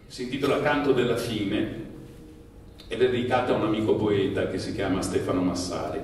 Si intitola Canto della fine ed è dedicata a un amico poeta che si chiama Stefano Massari.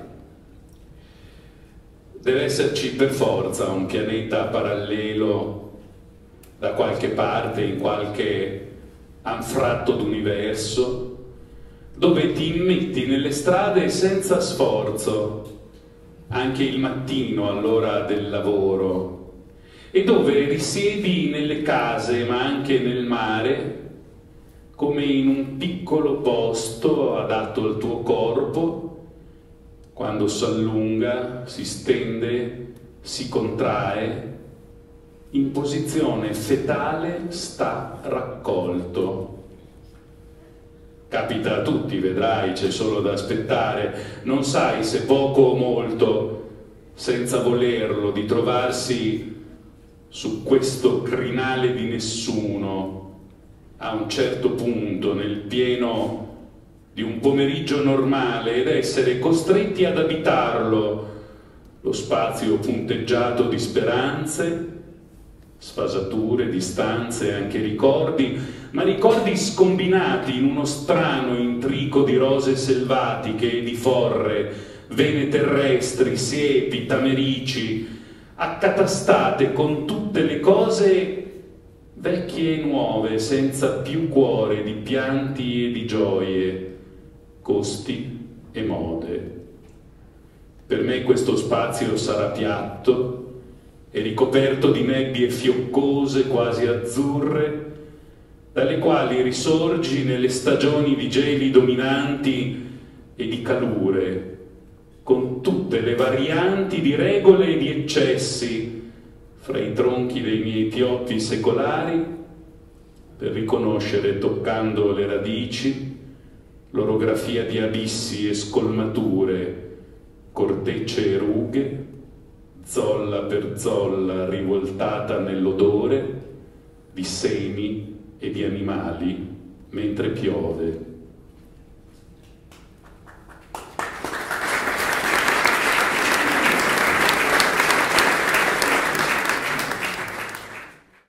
Deve esserci per forza un pianeta parallelo da qualche parte, in qualche anfratto d'universo, dove ti immetti nelle strade senza sforzo, anche il mattino all'ora del lavoro, e dove risiedi nelle case ma anche nel mare, come in un piccolo posto adatto al tuo corpo, quando si allunga, si stende, si contrae, in posizione fetale sta raccolto. Capita a tutti, vedrai, c'è solo da aspettare. Non sai se poco o molto, senza volerlo, di trovarsi su questo crinale di nessuno, a un certo punto, nel pieno di un pomeriggio normale, ed essere costretti ad abitarlo, lo spazio punteggiato di speranze, sfasature, distanze, anche ricordi, ma ricordi scombinati in uno strano intrico di rose selvatiche e di forre, vene terrestri, siepi, tamerici, accatastate con tutte le cose vecchie e nuove, senza più cuore di pianti e di gioie, costi e mode. Per me questo spazio sarà piatto e ricoperto di nebbie fioccose, quasi azzurre, dalle quali risorgi nelle stagioni di geli dominanti e di calure, con tutte le varianti di regole e di eccessi fra i tronchi dei miei pioppi secolari, per riconoscere, toccando le radici, l'orografia di abissi e scolmature, cortecce e rughe, zolla per zolla rivoltata nell'odore di semi e di animali mentre piove.